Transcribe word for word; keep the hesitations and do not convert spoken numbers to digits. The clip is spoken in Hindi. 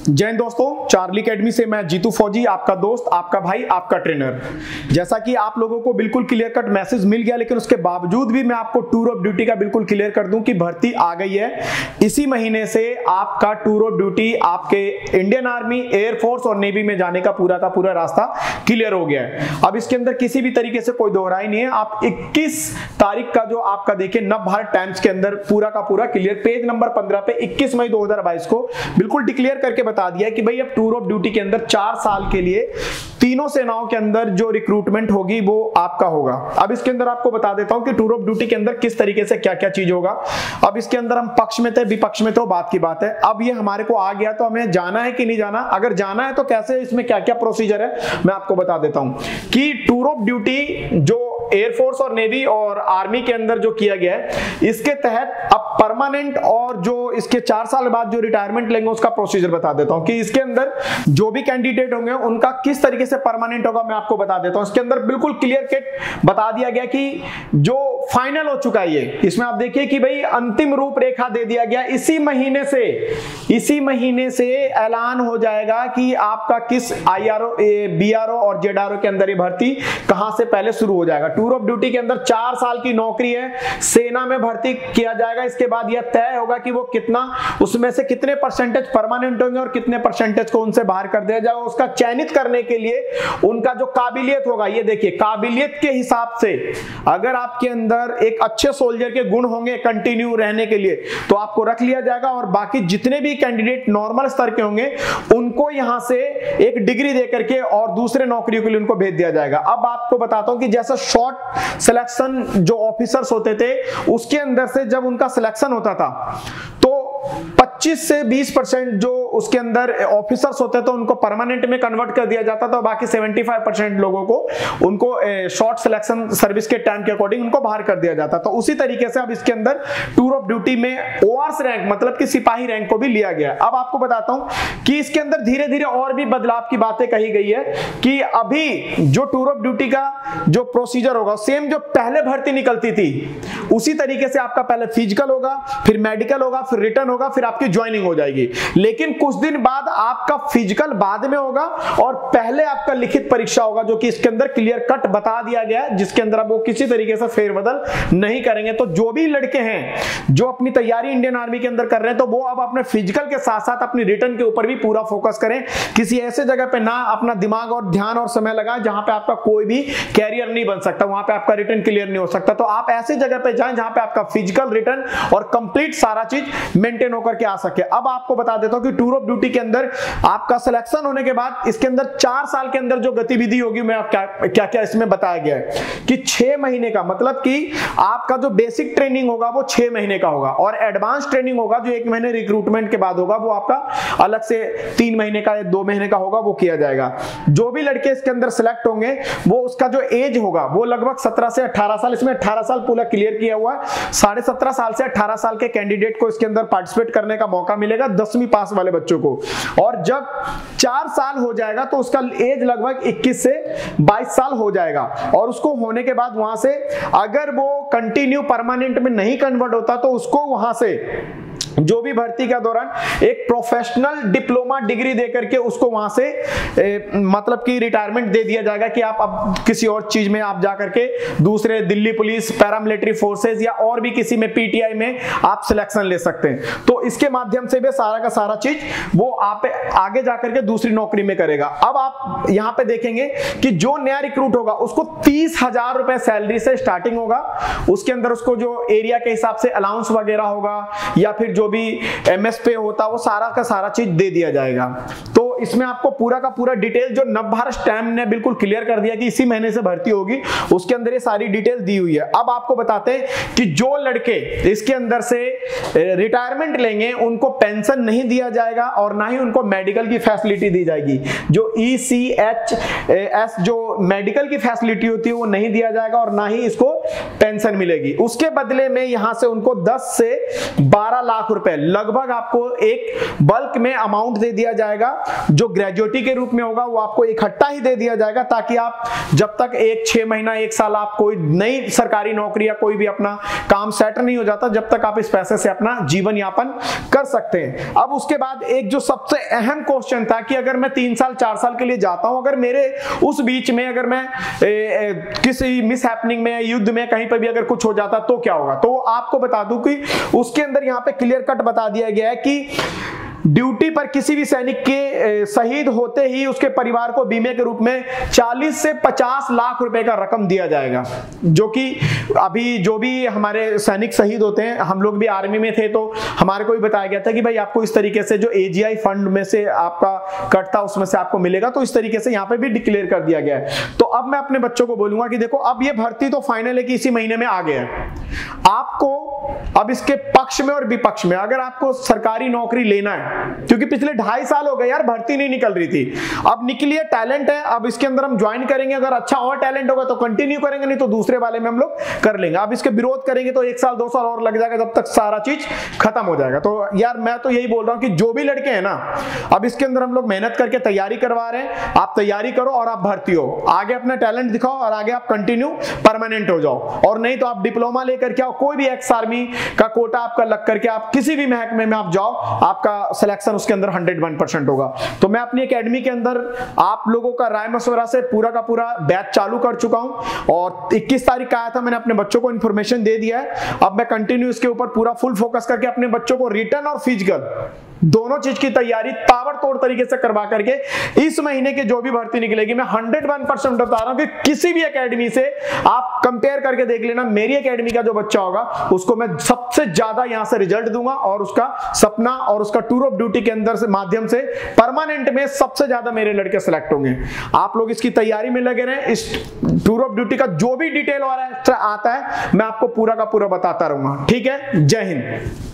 जय हिंद दोस्तों, चार्ली एकेडमी से मैं जीतू फौजी, आपका दोस्त, आपका भाई, आपका ट्रेनर। जैसा कि आप लोगों को बिल्कुल क्लियर कट मैसेज मिल गया, लेकिन उसके बावजूद भी मैं आपको टूर ऑफ ड्यूटी का बिल्कुल क्लियर कर दूं कि भर्ती आ गई है। इसी महीने से आपका टूर ऑफ ड्यूटी आपके इंडियन आर्मी, एयरफोर्स और नेवी में जाने का पूरा का पूरा रास्ता क्लियर हो गया है। अब इसके अंदर किसी भी तरीके से कोई दोहराई नहीं है। आप इक्कीस तारीख का जो आपका देखिए नव भारत टाइम्स के अंदर पूरा का पूरा क्लियर पेज नंबर पंद्रह पे इक्कीस मई दो हजार बाईस को बिल्कुल डिक्लेयर करके बता दिया है कि भाई अब टूर ऑफ ड्यूटी के अंदर चार साल के लिए तीनों सेनाओं के अंदर जो रिक्रूटमेंट होगी वो आपका होगा। अब इसके अंदर आपको बता देता हूं कि टूर ऑफ ड्यूटी के अंदर किस तरीके से क्या क्या चीज होगा। अब इसके अंदर हम पक्ष में थे, विपक्ष में थे, बात की बात है। अब ये हमारे को आ गया तो हमें जाना है कि नहीं जाना। अगर जाना है तो कैसे, इसमें क्या क्या प्रोसीजर है मैं आपको बता देता हूं कि टूर ऑफ ड्यूटी जो एयरफोर्स और नेवी और आर्मी के अंदर जो किया गया है, इसके तहत अब परमानेंट और जो इसके चार साल बाद जो रिटायरमेंट लेंगे उसका प्रोसीजर बता देता हूं कि इसके अंदर जो भी कैंडिडेट होंगे उनका किस तरीके से परमानेंट होगा मैं आपको बता देता हूं। इसके अंदर बिल्कुल क्लियर कट बता दिया गया कि जो फाइनल हो चुका है ये, इसमें आप देखिए कि भाई अंतिम रूपरेखा दे दिया गया। इसी महीने से इसी महीने से ऐलान हो जाएगा कि आपका किस आईआरओ, बीआरओ और जेडआरओ के अंदर ये भर्ती कहां से पहले शुरू हो जाएगा। टूर ऑफ ड्यूटी के अंदर चार साल की नौकरी है, सेना में भर्ती किया जाएगा। इसके बाद यह तय होगा कि वो कितना, उसमें से कितने परसेंटेज परमानेंट होंगे और कितने परसेंटेज को उनसे बाहर कर दिया जाएगा। उसका चयनित करने के लिए उनका जो काबिलियत होगा, ये देखिए काबिलियत के हिसाब से अगर आपके अंदर एक अच्छे सोल्जर के गुण होंगे कंटिन्यू रहने के लिए तो आपको रख लिया जाएगा, और बाकी जितने भी कैंडिडेट नॉर्मल स्तर के होंगे उनको यहां से एक डिग्री देकर के और दूसरे नौकरियों के लिए उनको भेज दिया जाएगा। अब आपको बताता हूं कि जैसा शॉर्ट सिलेक्शन जो ऑफिसर्स होते थे उसके अंदर से जब उनका सिलेक्शन होता था तो पच्चीस से बीस परसेंट जो उसके अंदर ऑफिसर्स होते थे उनको परमानेंट में कन्वर्ट कर दिया जाता था, बाकी पचहत्तर परसेंट लोगों को उनको शॉर्ट सिलेक्शन सर्विस के टाइम के अकॉर्डिंग उनको बाहर कर दिया जाता। तो उसी तरीके से अब इसके अंदर टूर ऑफ ड्यूटी में ओआरएस रैंक मतलब कि सिपाही रैंक को भी लिया गया। अब आपको बताता हूं कि इसके अंदर धीरे धीरे और भी बदलाव की बातें कही गई है कि अभी जो टूर ऑफ ड्यूटी का जो प्रोसीजर होगा सेम जो पहले भर्ती निकलती थी उसी तरीके से आपका पहले फिजिकल होगा, फिर मेडिकल होगा, फिर रिटर्न होगा, फिर आपकी ज्वाइनिंग हो जाएगी। लेकिन कुछ दिन बाद आपका फिजिकल बाद में होगा और पहले आपका लिखित परीक्षा होगा, जो कि इसके अंदर क्लियर कट बता दिया गया है, जिसके अंदर आप वो किसी तरीके से फेरबदल नहीं करेंगे। तो जो भी लड़के हैं जो अपनी तैयारी इंडियन आर्मी के अंदर कर रहे हैं तो वो अब अपने फिजिकल के साथ साथ अपनी रिटर्न के ऊपर भी पूरा फोकस करें। किसी ऐसे जगह पे ना अपना दिमाग और ध्यान और समय लगाएं जहां पे आपका कोई भी कैरियर नहीं बन सकता, वहां पे आपका रिटर्न क्लियर नहीं हो सकता। तो आप ऐसी जगह पे जाएं जहां पे आपका फिजिकल, रिटर्न और कंप्लीट सारा चीज मेंटेन होकर के आ सके। अब आपको बता देता हूं कि टूर ऑफ ड्यूटी के अंदर आपका सिलेक्शन होने के बाद इसके अंदर चार साल के अंदर जो गतिविधि होगी मैं क्या क्या क्या इसमें बताया गया है कि छह महीने का मतलब कि आपका जो बेसिक ट्रेनिंग होगा वो छह महीने का होगा, और एडवांस ट्रेनिंग होगा जो एक महीने रिक्रूटमेंट के बाद होगा वो आपका अलग से तीन महीने का या दो महीने का होगा, वो किया जाएगा। जो भी लड़के इसके अंदर सिलेक्ट होंगे वो उसका जो एज होगा वो लगभग सत्रह से अठारह साल, इसमें अठारह साल पूरा क्लियर किया हुआ है। साढ़े सत्रह साल से अठारह साल के कैंडिडेट को इसके अंदर पार्टिसिपेट करने का मौका मिलेगा, दसवीं पास वाले बच्चों को। और जब चार साल हो जाएगा तो उसका एज लगभग इक्कीस से बाईस साल हो जाएगा, और उसको होने के बाद वहां से अगर वो कंटिन्यू परमानेंट में नहीं कन्वर्ट होता तो उसको वहां से जो भी भर्ती के दौरान एक प्रोफेशनल डिप्लोमा डिग्री देकर के उसको वहां से ए, मतलब कि रिटायरमेंट दे दिया जाएगा कि आप अब किसी और चीज में आप जाकर के दूसरे दिल्ली पुलिस, पैरामिलिट्री फोर्सेस या और भी किसी में पीटीआई में आप सिलेक्शन ले सकते हैं। तो इसके माध्यम से भी सारा का सारा चीज वो आप आगे जाकर के दूसरी नौकरी में करेगा। अब आप यहां पे देखेंगे कि जो नया रिक्रूट होगा उसको तीस हजार रुपए सैलरी से स्टार्टिंग होगा। उसके अंदर उसको जो एरिया के हिसाब से अलाउंस वगैरह होगा या फिर जो भी एमएस पे होता वो सारा का सारा चीज दे दिया जाएगा। तो इसमें आपको पूरा का पूरा डिटेल जो नव भारत टाइम्स ने बिल्कुल क्लियर कर दिया कि इसी महीने से भर्ती होगी, उसके अंदर ये सारी डिटेल दी हुई है। अब आपको बताते हैं कि जो लड़के इसके अंदर से रिटायरमेंट लेंगे उनको पेंशन नहीं दिया जाएगा और ना ही उनको मेडिकल की फैसिलिटी दी जाएगी। जो ई सी एच एस जो मेडिकल की फैसिलिटी होती है वो नहीं दिया जाएगा और ना ही इसको पेंशन मिलेगी। उसके बदले में यहां से उनको दस से बारह लाख लाख रुपए लगभग आपको एक बल्क में अमाउंट दे दिया जाएगा, जो ग्रेजुएटी के रूप में होगा वो आपको इकट्ठा ही दे दिया जाएगा, ताकि आप जब तक एक छह महीना एक साल आप कोई नई सरकारी नौकरी या कोई भी अपना काम सेट नहीं हो जाता, जब तक आप इस पैसे से अपना जीवन यापन कर सकते हैं। अब उसके बाद एक जो सबसे अहम क्वेश्चन था कि अगर मैं तीन साल चार साल के लिए जाता हूं, अगर मेरे उस बीच में अगर मैं ए, ए, किसी मिस हैपनिंग में, युद्ध में कहीं पर भी अगर कुछ हो जाता तो क्या होगा। तो आपको बता दूं कि उसके अंदर यहां पे क्लियर कट बता दिया गया है कि ड्यूटी पर किसी भी सैनिक के शहीद होते ही उसके परिवार को बीमे के रूप में चालीस से पचास लाख रुपए का रकम दिया जाएगा, जो कि अभी जो भी हमारे सैनिक शहीद होते हैं, हम लोग भी आर्मी में थे तो हमारे को भी बताया गया था कि भाई आपको इस तरीके से जो एजीआई फंड में से आपका कट था उसमें से आपको मिलेगा, तो इस तरीके से यहाँ पे भी डिक्लेयर कर दिया गया है। तो अब मैं अपने बच्चों को बोलूंगा कि देखो अब ये भर्ती तो फाइनल है कि इसी महीने में आ गया है, आपको अब इसके पक्ष में और विपक्ष में अगर आपको सरकारी नौकरी लेना है, क्योंकि पिछले ढाई साल हो गए यार भर्ती नहीं निकल रही थी, अब निकली है, टैलेंट है, अब इसके अंदर हम ज्वाइन करेंगे, अगर अच्छा और टैलेंट होगा तो कंटिन्यू करेंगे, नहीं तो दूसरे वाले में हम लोग कर लेंगे। अब इसके विरोध करेंगे तो एक साल दो साल और लग जाएगा, जब तक सारा चीज खत्म हो जाएगा। तो यार मैं तो यही बोल रहा हूं कि जो भी लड़के हैं ना, अब इसके अंदर हम लोग मेहनत करके तैयारी करवा रहे हैं, आप तैयारी करो और आप भर्ती हो, आगे अपना टैलेंट दिखाओ और आगे आप कंटिन्यू परमानेंट हो जाओ, और नहीं तो आप डिप्लोमा लेकर के आओ, कोई भी एक्स आर्मी का कोटा आपका लग करके आप किसी भी महकमे में आप जाओ, आपका सिलेक्शन उसके अंदर हंड्रेड वन परसेंट होगा। तो मैं अपनी एकेडमी के अंदर आप लोगों का राय मशवरा से पूरा का पूरा बैच चालू कर चुका हूं, और इक्कीस तारीख का आया था, मैंने अपने बच्चों को इंफॉर्मेशन दे दिया है। अब मैं कंटिन्यू इसके ऊपर पूरा फुल फोकस करके अपने बच्चों को रिटन और फिजिकल दोनों चीज की तैयारी ताबड़तोड़ तरीके से करवा करके इस महीने की जो भी भर्ती निकलेगी, मैं हंड्रेड वन परसेंट बता रहा हूं कि किसी भी एकेडमी से आप कंपेयर करके देख लेना, मेरी एकेडमी का जो बच्चा होगा उसको मैं सबसे ज्यादा यहां से रिजल्ट दूंगा, और उसका सपना और उसका टूर ऑफ ड्यूटी के अंदर से माध्यम से परमानेंट में सबसे ज्यादा मेरे लड़के सिलेक्ट होंगे। आप लोग इसकी तैयारी में लगे रहें, इस टूर ऑफ ड्यूटी का जो भी डिटेल आता है मैं आपको पूरा का पूरा बताता रहूंगा। ठीक है, जय हिंद।